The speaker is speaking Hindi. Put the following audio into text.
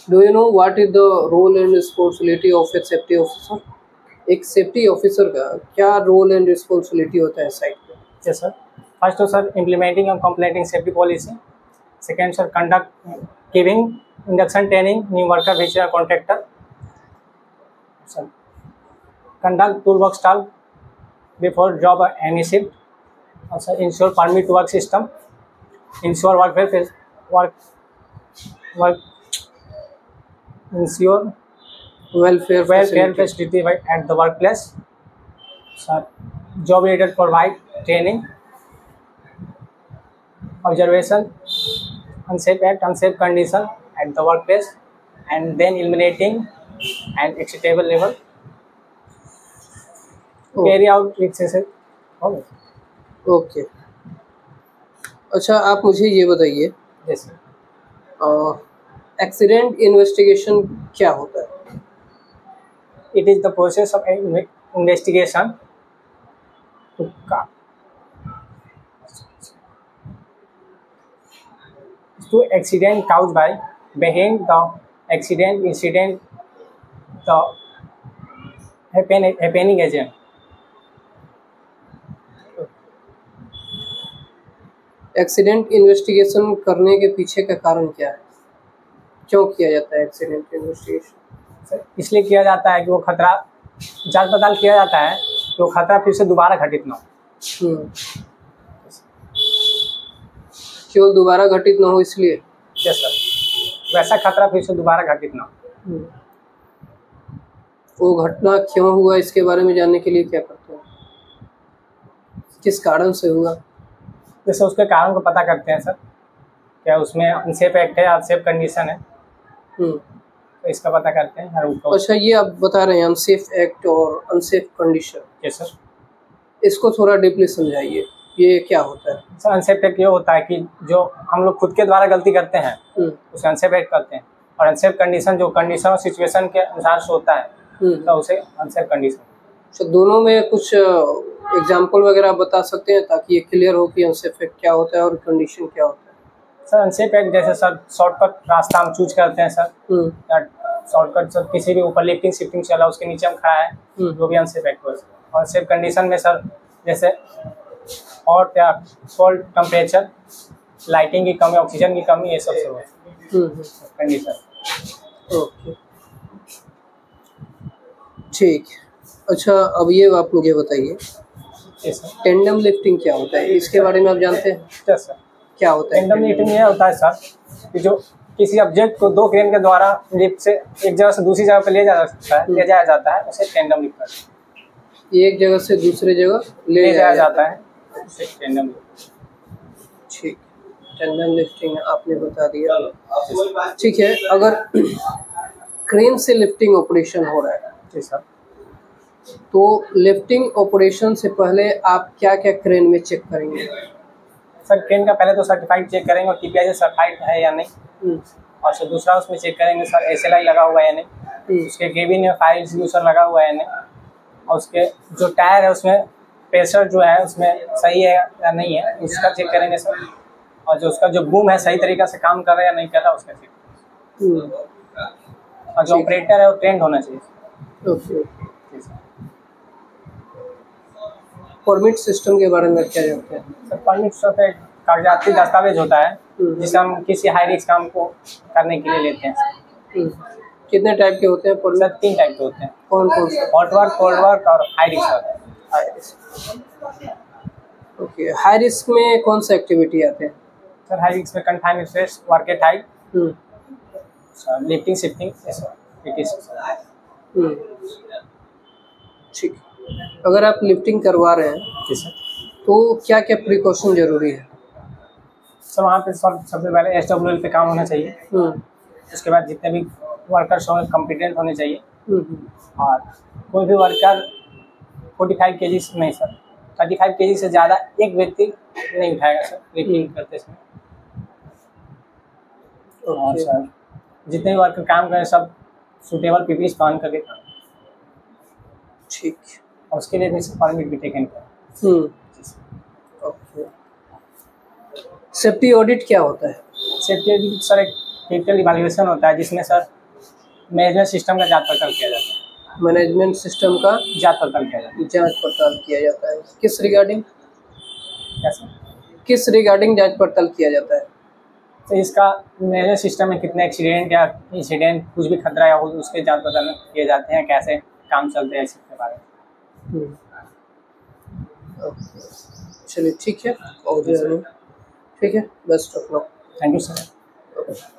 Do you know what is the role and responsibility of a safety officer? एक सेफ्टी ऑफिसर का क्या रोल एंड रिस्पॉन्सिबिलिटी होता है साइट पे? Yes, sir. First, sir, implementing and completing safety policy. Second, sir, giving induction training, new worker, which are contractor. Sir, conduct toolbox talk before job or any shift. Also, ensure permit work system. Ensure work ensure welfare facility at the workplace. Sir, job leader provide training, observation, unsafe condition at the workplace, and then eliminating an acceptable level. Carry out excessive. Okay अच्छा, आप मुझे ये बताइए, Yes, sir. एक्सीडेंट इन्वेस्टिगेशन क्या होता है? It is the process of investigation to accident caused by behind the accident incident the happening agent. Accident investigation करने के पीछे का कारण क्या है? क्यों किया जाता है एक्सीडेंट इन्वेस्टिगेशन? सर, इसलिए किया जाता है कि वो खतरा जांच पड़ताल किया जाता है कि वो खतरा फिर से दोबारा घटित ना हो। केवल दोबारा घटित ना हो इसलिए? यस सर, वैसा खतरा फिर से दोबारा घटित ना हो। वो घटना क्यों हुआ इसके बारे में जानने के लिए क्या करते हैं? किस कारण से हुआ? जैसे उसके कारण को पता करते हैं सर, क्या उसमें अनसेफ एक्ट है, अनसेफ कंडीशन है, तो इसका पता करते हैं। अच्छा, ये आप बता रहे हैं अनसेफ एक्ट और अनसेफ कंडीशन। यस सर, इसको थोड़ा डीपली समझाइए, ये क्या होता है? सर, अनसेफ एक्ट ये होता है कि जो हम लोग खुद के द्वारा गलती करते हैं उसे अनसेफ एक्ट करते हैं, और अनसेफ कंडीशन जो कंडीशन और सिचुएशन के अनुसार से होता है तो उसे अनसेफ कंडीशन। तो दोनों में कुछ एग्जाम्पल वगैरह बता सकते हैं ताकि ये क्लियर हो कि अनसेफ एक्ट क्या होता है और कंडीशन क्या होता है? सर, अनसेफ एक्ट जैसे सर शॉर्टकट रास्ता हम चूज करते हैं सर, या शॉर्टकट सर किसी भी ऊपर लिफ्टिंग शिफ्टिंग चला उसके नीचे हम खड़ा है, जो भी अनसेफ एक्ट हो। और अनसेफ कंडीशन में सर जैसे हॉट या कोल्ड टेम्परेचर, लाइटिंग की कमी, ऑक्सीजन की कमी, ये सब से हो कंडीशन। ओके, ठीक। अच्छा, अब ये आप मुझे बताइए, टेंडम लिफ्टिंग क्या होता है? इसके बारे में आप जानते हैं? यस सर, क्या होता है टेंडम लिफ्टिंग? ये होता है सर कि जो किसी ऑब्जेक्ट को दो क्रेन के द्वारा लिफ्ट से एक जगह से दूसरी जगह पर ले जाया जाता है, उसे टेंडम लिफ्ट कहते हैं। एक जगह से दूसरे जगह ले जाया जाता है, उसे टेंडम लिफ्ट। ठीक, टेंडम लिफ्टिंग आपने बता दिया। ठीक है, अगर क्रेन से लिफ्टिंग ऑपरेशन हो रहा है, जी सर, तो लिफ्टिंग ऑपरेशन से पहले आप क्या क्या क्रेन में चेक करेंगे? सर, क्रेन का पहले तो सर्टिफाइड चेक करेंगे और टीपीआई से सर्टिफाइड है या नहीं, और सर दूसरा उसमें चेक करेंगे सर एसएलआई लगा हुआ है या नहीं, उसके केबिन में फायर एक्सटिंग्विशर लगा हुआ है या नहीं, और उसके जो टायर है उसमें प्रेशर जो है उसमें सही है या नहीं है, उसका चेक करेंगे सर, और जो उसका जो बूम है सही तरीका से काम कर रहा है या नहीं कर रहा उसका चेक, और जो ऑपरेटर है वो ट्रेंड होना चाहिए। ओके, परमिट सिस्टम के बारे में क्या जानते हैं? सर, परमिट सिस्टम एक कागजाती दस्तावेज होता है जिसे हम किसी हाई रिस्क काम को करने के लिए लेते हैं। कितने टाइप के होते हैं परमिट? सर, 3 टाइप के होते हैं। कौन कौन से? हॉट वर्क, कोल्ड वर्क और high risk work. High risk. Okay, high risk में कौन सा एक्टिविटी आते हैं? सर, हाई रिस्क में confine stress, work at height, lifting shifting, ठीक। अगर आप लिफ्टिंग करवा रहे हैं तो क्या क्या प्रिकॉशन जरूरी है? सर, वहाँ पे सबसे पहले एसडब्ल्यूएल पे काम होना चाहिए, उसके बाद जितने भी वर्कर्स होंगे कॉम्पिटेंट होने चाहिए, और कोई भी वर्कर 45 kg नहीं सर 35 kg से ज़्यादा एक व्यक्ति नहीं उठाएगा सर लिफ्टिंग करते समय। और सर जितने भी वर्कर काम करें सब सूटेबल पीपीई पहन करके काम। ठीक, और उसके लिए भी परमिट भी टेकन करें। ओके, सेफ्टी ऑडिट क्या होता है? सेफ्टी ऑडिट सर एक टेक्निकल इवैल्यूएशन होता है जिसमें सर मैनेजमेंट सिस्टम का जांच पड़ताल किया जाता है। मैनेजमेंट सिस्टम का जांच पड़ताल किया जाता है। जांच पड़ताल किया जाता है। किस रिगार्डिंग? कैसे? किस रिगार्डिंग जांच पड़ताल किया जाता है? तो इसका मैनेजमेंट सिस्टम में कितने एक्सीडेंट या इंसिडेंट कुछ भी खतरा या हो उसके जांच पड़ताल किए जाते हैं, कैसे काम चलते हैं इसके बारे में। चलिए ठीक है, और ठीक है, best of luck. Thank you sir.